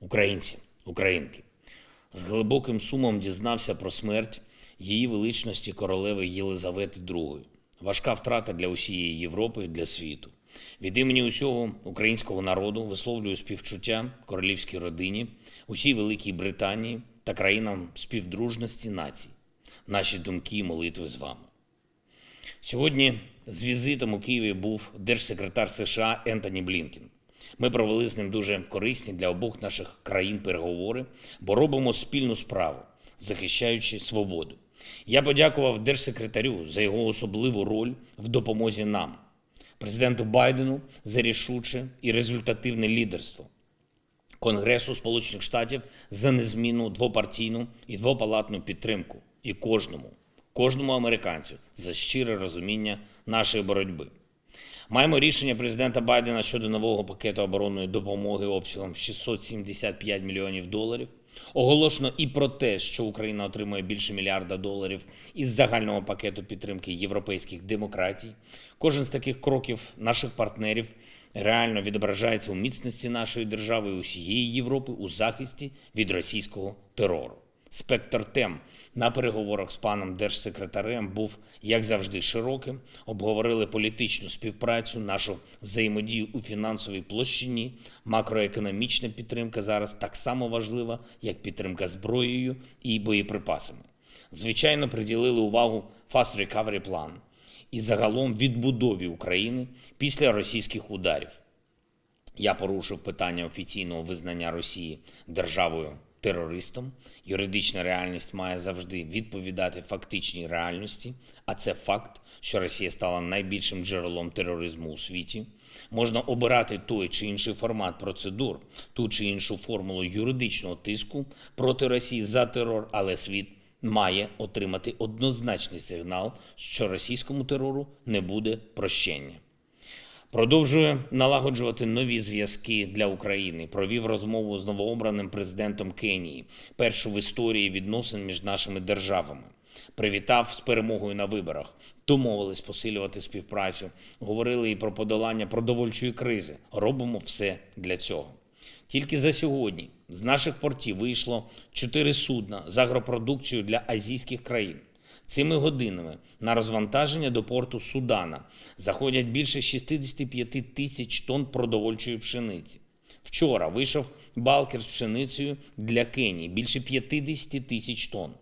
Українці, українки, з глибоким сумом дізнався про смерть її величності королеви Єлизавети II. Важка втрата для усієї Європи, для світу. Від імені усього українського народу висловлюю співчуття королівській родині, усій Великій Британії та країнам співдружності націй. Наші думки і молитви з вами. Сьогодні з візитом у Києві був держсекретар США Ентоні Блінкен. Ми провели з ним дуже корисні для обох наших країн переговори, бо робимо спільну справу, захищаючи свободу. Я подякував держсекретарю за його особливу роль в допомозі нам, президенту Байдену за рішуче і результативне лідерство, Конгресу Сполучених Штатів за незмінну двопартійну і двопалатну підтримку і кожному американцю за щире розуміння нашої боротьби. Маємо рішення президента Байдена щодо нового пакету оборонної допомоги обсягом $675 мільйонів. Оголошено і про те, що Україна отримує більше $1 мільярда із загального пакету підтримки європейських демократій. Кожен з таких кроків наших партнерів реально відображається у міцності нашої держави і усієї Європи у захисті від російського терору. Спектр тем на переговорах з паном держсекретарем був, як завжди, широким. Обговорили політичну співпрацю, нашу взаємодію у фінансовій площині. Макроекономічна підтримка зараз так само важлива, як підтримка зброєю і боєприпасами. Звичайно, приділили увагу Fast Recovery Plan і загалом відбудові України після російських ударів. Я порушив питання офіційного визнання Росії державою-терористом. Юридична реальність має завжди відповідати фактичній реальності, а це факт, що Росія стала найбільшим джерелом тероризму у світі. Можна обирати той чи інший формат процедур, ту чи іншу формулу юридичного тиску проти Росії за терор, але світ має отримати однозначний сигнал, що російському терору не буде прощення. Продовжує налагоджувати нові зв'язки для України. Провів розмову з новообраним президентом Кенії, першу в історії відносин між нашими державами. Привітав з перемогою на виборах. Домовились посилювати співпрацю. Говорили і про подолання продовольчої кризи. Робимо все для цього. Тільки за сьогодні з наших портів вийшло 4 судна з агропродукцією для азійських країн. Цими годинами на розвантаження до порту Судана заходять більше 65 тисяч тонн продовольчої пшениці. Вчора вийшов балкер з пшеницею для Кенії – більше 50 тисяч тонн.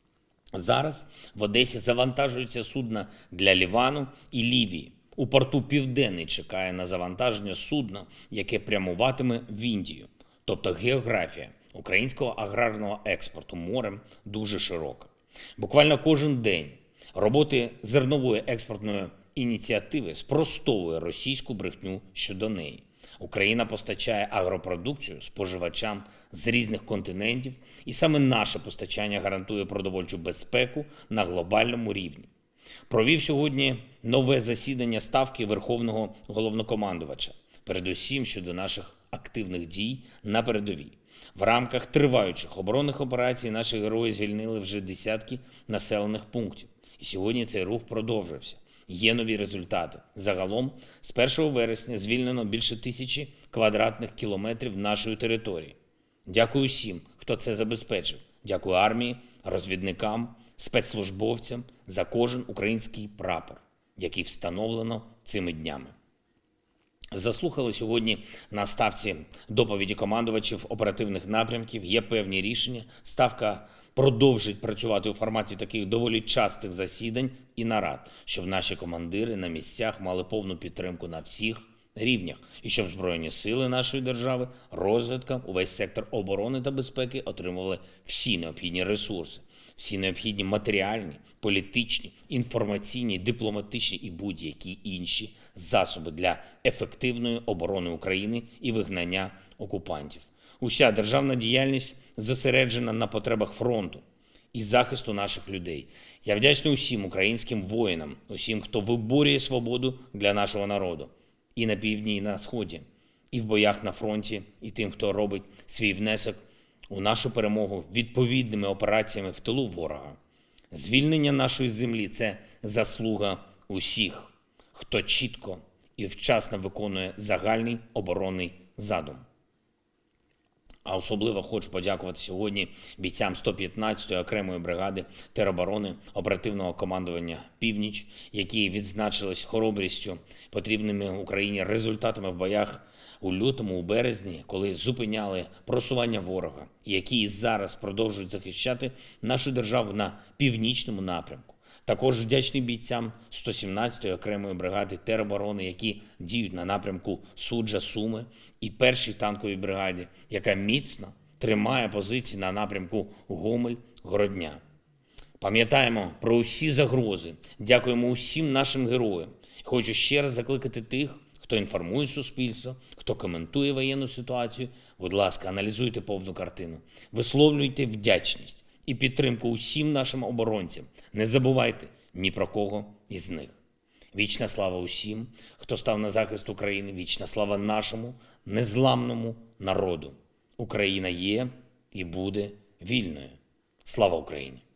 Зараз в Одесі завантажуються судна для Лівану і Лівії. У порту Південний чекає на завантаження судна, яке прямуватиме в Індію. Тобто географія українського аграрного експорту морем дуже широка. Буквально кожен день роботи зернової експортної ініціативи спростовує російську брехню щодо неї. Україна постачає агропродукцію споживачам з різних континентів, і саме наше постачання гарантує продовольчу безпеку на глобальному рівні. Провів сьогодні нове засідання Ставки Верховного Головнокомандувача, передусім щодо наших активних дій на передовій. В рамках триваючих оборонних операцій наші герої звільнили вже десятки населених пунктів. І сьогодні цей рух продовжився. Є нові результати. Загалом з 1 вересня звільнено більше 1000 квадратних кілометрів нашої території. Дякую всім, хто це забезпечив. Дякую армії, розвідникам, спецслужбовцям за кожен український прапор, який встановлено цими днями. Заслухали сьогодні на Ставці доповіді командувачів оперативних напрямків. Є певні рішення. Ставка продовжить працювати у форматі таких доволі частих засідань і нарад, щоб наші командири на місцях мали повну підтримку на всіх рівнях. І щоб Збройні сили нашої держави, розвідка, увесь сектор оборони та безпеки отримували всі необхідні ресурси, всі необхідні матеріальні, політичні, інформаційні, дипломатичні і будь-які інші засоби для ефективної оборони України і вигнання окупантів. Уся державна діяльність зосереджена на потребах фронту і захисту наших людей. Я вдячний усім українським воїнам, усім, хто виборює свободу для нашого народу. І на півдні, і на сході, і в боях на фронті, і тим, хто робить свій внесок у нашу перемогу відповідними операціями в тилу ворога. Звільнення нашої землі – це заслуга усіх, хто чітко і вчасно виконує загальний оборонний задум. А особливо хочу подякувати сьогодні бійцям 115-ї окремої бригади тероборони оперативного командування «Північ», які відзначились хоробрістю, потрібними Україні результатами в боях у лютому, у березні, коли зупиняли просування ворога, і які і зараз продовжують захищати нашу державу на північному напрямку. Також вдячний бійцям 117-ї окремої бригади тероборони, які діють на напрямку Суджа-Суми, і першій танковій бригаді, яка міцно тримає позиції на напрямку Гомель-Городня. Пам'ятаємо про усі загрози, дякуємо усім нашим героям. Хочу ще раз закликати тих, хто інформує суспільство, хто коментує воєнну ситуацію. Будь ласка, аналізуйте повну картину, висловлюйте вдячність і підтримку усім нашим оборонцям. Не забувайте ні про кого із них. Вічна слава усім, хто став на захист України, вічна слава нашому незламному народу. Україна є і буде вільною. Слава Україні!